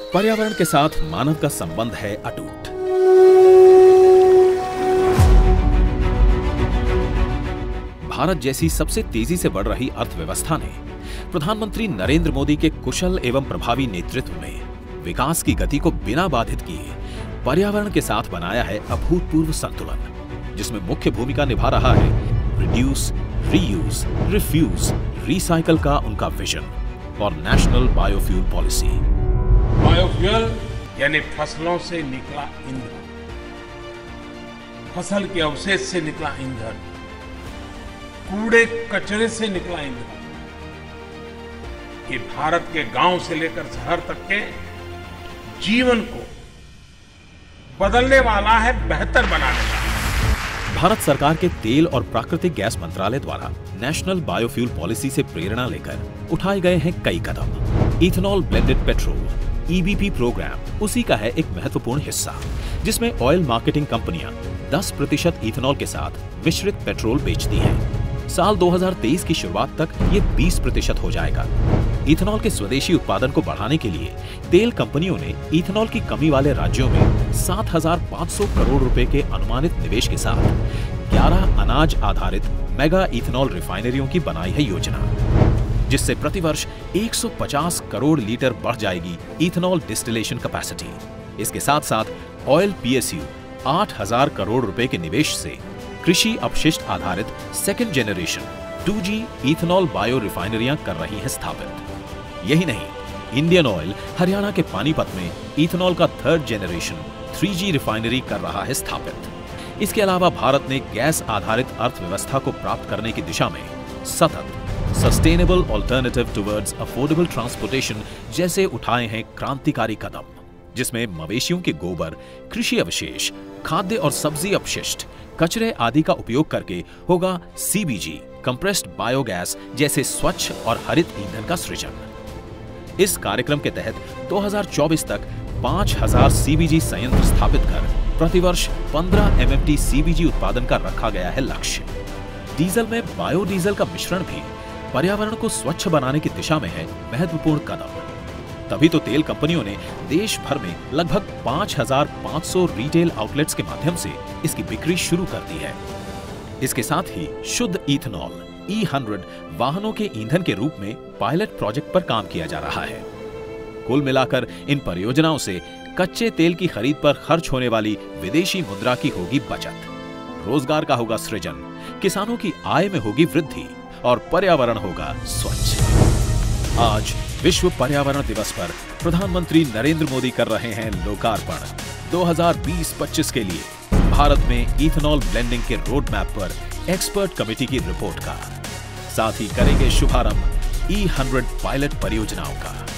पर्यावरण के साथ मानव का संबंध है अटूट। भारत जैसी सबसे तेजी से बढ़ रही अर्थव्यवस्था ने प्रधानमंत्री नरेंद्र मोदी के कुशल एवं प्रभावी नेतृत्व में विकास की गति को बिना बाधित किए पर्यावरण के साथ बनाया है अभूतपूर्व संतुलन, जिसमें मुख्य भूमिका निभा रहा है रिड्यूस, रीयूज, रिफ्यूज, रिसाइकल का उनका विजन और नेशनल बायोफ्यूल पॉलिसी। बायोफ्यूल यानी फसलों से निकला ईंधन, फसल के अवशेष से निकला ईंधन, कूड़े कचरे से निकला ईंधन। ये भारत के गांव से लेकर शहर तक के जीवन को बदलने वाला है, बेहतर बनाने वाला है। भारत सरकार के तेल और प्राकृतिक गैस मंत्रालय द्वारा नेशनल बायोफ्यूल पॉलिसी से प्रेरणा लेकर उठाए गए हैं कई कदम। Ethanol blended petrol EBP programme उसी का है एक महत्वपूर्ण हिस्सा, जिसमें ऑयल मार्केटिंग कंपनियां 10% इथेनॉल के साथ मिश्रित पेट्रोल बेचती हैं। साल 2023 की शुरुआत तक ये 20% हो जाएगा। इथेनॉल के स्वदेशी उत्पादन को बढ़ाने के लिए तेल कंपनियों ने इथेनॉल की कमी वाले राज्यों में 7,500 करोड़ रुपए के अनुमानित निवेश के साथ 11 अनाज आधारित मेगा इथेनॉल रिफाइनरियों की बनाई है योजना, जिससे प्रतिवर्ष 150 करोड़ लीटर बढ़ जाएगी इथेनॉल डिस्टिलेशन कैपेसिटी। इसके साथ साथ ऑयल PSU 8,000 करोड़ रुपए के निवेश से कृषि अपशिष्ट आधारित second generation 2G ethanol bio रिफाइनरियां कर रही है स्थापित। यही नहीं, इंडियन ऑयल हरियाणा के पानीपत में इथेनॉल का थर्ड जेनरेशन 3G रिफाइनरी कर रहा है स्थापित। इसके अलावा भारत ने गैस आधारित अर्थव्यवस्था को प्राप्त करने की दिशा में सतत sustainable alternative towards affordable transportation जैसे उठाए हैं क्रांतिकारी कदम, जिसमें मवेशियों के गोबर, कृषि अवशेष, खाद्य और सब्जी अपशिष्ट, कचरे आदि का उपयोग करके होगा CBG कंप्रेस्ड बायोगैस जैसे स्वच्छ और हरित ईंधन का सृजन। इस कार्यक्रम के तहत 2024 तक 5,000 CBG संयंत्र स्थापित कर प्रतिवर्ष 15 MMT CBG उत्पादन का रखा गया है लक्ष्य। डीजल में बायोडीजल का मिश्रण भी पर्यावरण को स्वच्छ बनाने की दिशा में है महत्वपूर्ण कदम। तभी तो तेल कंपनियों ने देश भर में लगभग 5,500 रिटेल आउटलेट्स के माध्यम से इसकी बिक्री शुरू कर दी है। इसके साथ ही शुद्ध इथेनॉल E100 वाहनों के ईंधन के रूप में पायलट प्रोजेक्ट पर काम किया जा रहा है। कुल मिलाकर इन परियोजनाओं से कच्चे तेल की खरीद पर खर्च होने वाली विदेशी मुद्रा की होगी बचत, रोजगार का होगा सृजन, किसानों की आय में होगी वृद्धि और पर्यावरण होगा स्वच्छ। आज विश्व पर्यावरण दिवस पर प्रधानमंत्री नरेंद्र मोदी कर रहे हैं लोकार्पण 2020-25 के लिए भारत में इथेनॉल ब्लेंडिंग के रोड मैप पर एक्सपर्ट कमेटी की रिपोर्ट का। साथ ही करेंगे शुभारंभ E100 पायलट परियोजनाओं का।